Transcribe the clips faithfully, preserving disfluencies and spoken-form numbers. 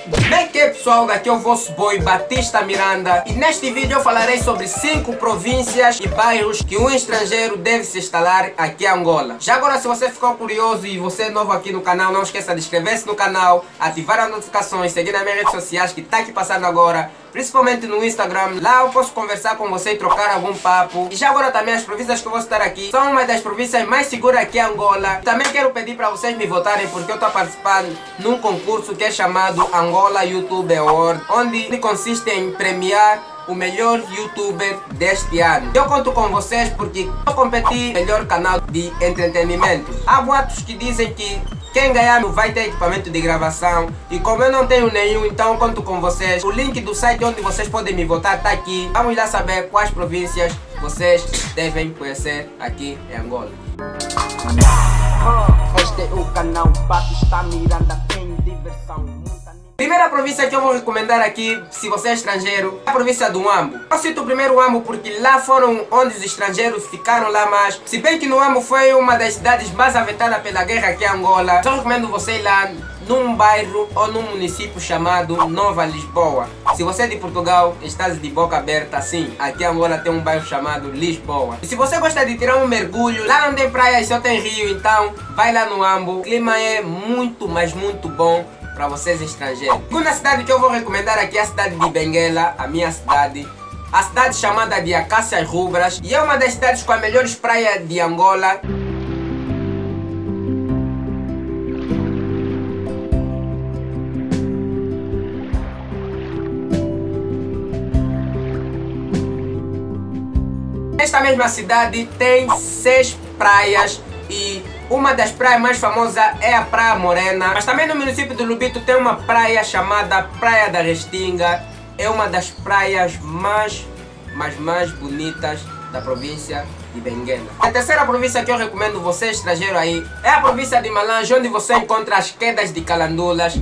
Bem que é, pessoal, daqui é o vosso boy Batista Miranda e neste vídeo eu falarei sobre cinco províncias e bairros que um estrangeiro deve se instalar aqui em Angola. Já agora, se você ficou curioso e você é novo aqui no canal, não esqueça de inscrever-se no canal, ativar as notificações, seguir nas minhas redes sociais que está aqui passando agora, principalmente no Instagram. Lá eu posso conversar com você e trocar algum papo. E já agora também as províncias que eu vou citar aqui são uma das províncias mais seguras aqui em Angola. Também quero pedir para vocês me votarem porque eu estou participando num concurso que é chamado Angola YouTube Award, onde consiste em premiar o melhor youtuber deste ano. Eu conto com vocês porque eu competi no melhor canal de entretenimento. Há boatos que dizem que quem ganhar vai ter equipamento de gravação e como eu não tenho nenhum, então eu conto com vocês. O link do site onde vocês podem me votar está aqui. Vamos lá saber quais províncias vocês devem conhecer aqui em Angola. Este é o canal Batista Miranda, tem diversão. Primeira província que eu vou recomendar aqui, se você é estrangeiro, é a província do Huambo. Eu cito primeiro o Huambo porque lá foram onde os estrangeiros ficaram lá mais. Se bem que no Huambo foi uma das cidades mais afetadas pela guerra aqui em Angola, só recomendo você ir lá num bairro ou num município chamado Nova Lisboa. Se você é de Portugal, está de boca aberta, sim, aqui em Angola tem um bairro chamado Lisboa. E se você gosta de tirar um mergulho, lá não tem praia e só tem rio, então vai lá no Huambo. O clima é muito, mas muito bom para vocês estrangeiros. A segunda cidade que eu vou recomendar aqui é a cidade de Benguela, a minha cidade. A cidade chamada de Acácias Rubras e é uma das cidades com as melhores praias de Angola. Esta mesma cidade tem seis praias e uma das praias mais famosas é a Praia Morena. Mas também no município de Lubito tem uma praia chamada Praia da Restinga. É uma das praias mais, mais, mais bonitas da província de Benguela. A terceira província que eu recomendo você estrangeiro aí é a província de Malange, onde você encontra as quedas de Calandulas.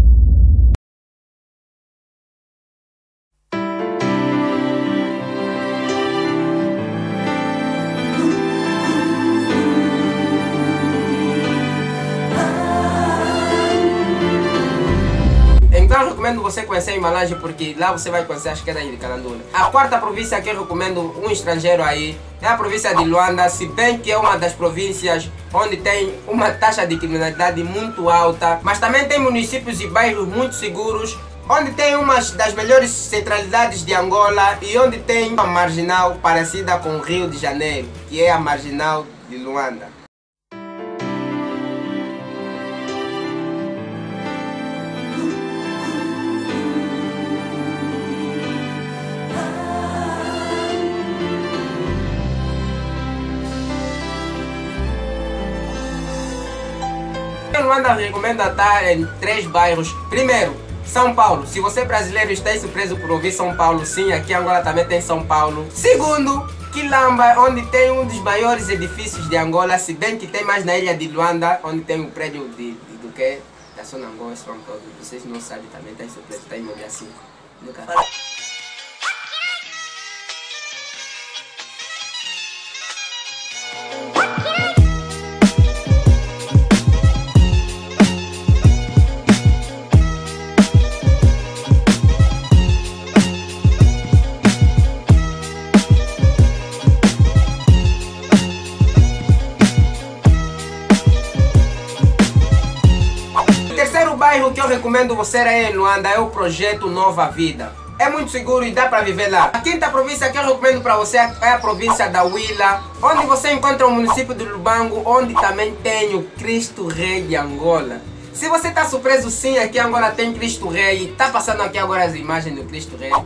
Então eu recomendo você conhecer em Malange porque lá você vai conhecer as quedas de Calandula. A quarta província que eu recomendo um estrangeiro aí é a província de Luanda, se bem que é uma das províncias onde tem uma taxa de criminalidade muito alta, mas também tem municípios e bairros muito seguros, onde tem uma das melhores centralidades de Angola e onde tem uma marginal parecida com o Rio de Janeiro, que é a marginal de Luanda. Em Luanda recomendo estar em três bairros. Primeiro, São Paulo. Se você é brasileiro e está surpreso por ouvir São Paulo, sim, aqui em Angola também tem São Paulo. Segundo, Quilamba, onde tem um dos maiores edifícios de Angola, se bem que tem mais na ilha de Luanda, onde tem um prédio de, de, do que da Sonangol, São Paulo. Vocês não sabem também, está surpreso, está em Moga cinco. Nunca. O bairro que eu recomendo você ir em Luanda é o Projeto Nova Vida. É muito seguro e dá para viver lá. A quinta província que eu recomendo para você é a província da Huila, onde você encontra o município de Lubango, onde também tem o Cristo Rei de Angola. Se você está surpreso, sim, aqui em Angola tem Cristo Rei e está passando aqui agora as imagens do Cristo Rei.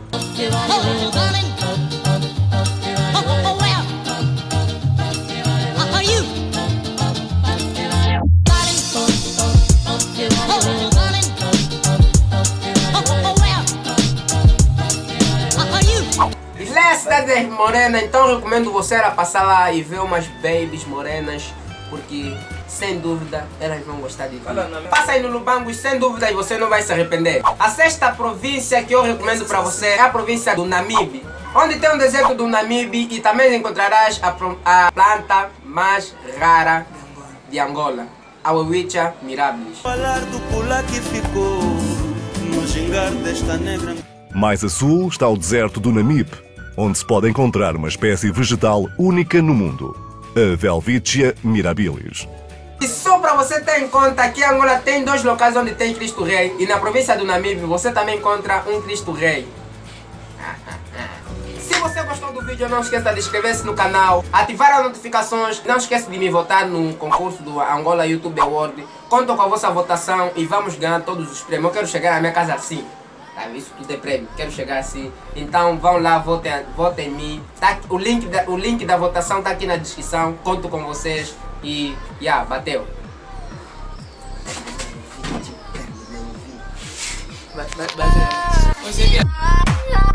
Cidade morena, então eu recomendo você a passar lá e ver umas babies morenas, porque sem dúvida elas vão gostar de ver. Passa aí no Lubango e sem dúvida você não vai se arrepender. A sexta província que eu recomendo para você é a província do Namibe, onde tem um deserto do Namibe e também encontrarás a, a planta mais rara de Angola, a Welwitschia mirabilis. Falar do pular que ficou nos lugar desta negra. Mais a sul está o deserto do Namibe, onde se pode encontrar uma espécie vegetal única no mundo, a Welwitschia mirabilis. E só para você ter em conta que Angola tem dois locais onde tem Cristo Rei, e na província do Namibe você também encontra um Cristo Rei. Se você gostou do vídeo, não esqueça de inscrever-se no canal, ativar as notificações, não esqueça de me votar no concurso do Angola YouTube Award. Conto com a vossa votação e vamos ganhar todos os prêmios. Eu quero chegar na minha casa assim. Tá, isso tudo é prêmio, quero chegar assim. Então vão lá, votem, votem em mim. Tá, o, link da, o link da votação está aqui na descrição. Conto com vocês e já, yeah, bateu. Vai, vai, vai, vai.